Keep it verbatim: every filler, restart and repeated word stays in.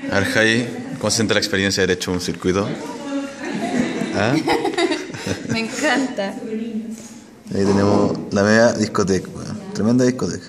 A ver, Jai, ¿cómo se siente la experiencia de haber hecho un circuito? ¿Ah? Me encanta. Ahí tenemos la media discoteca, weón. Tremenda discoteca.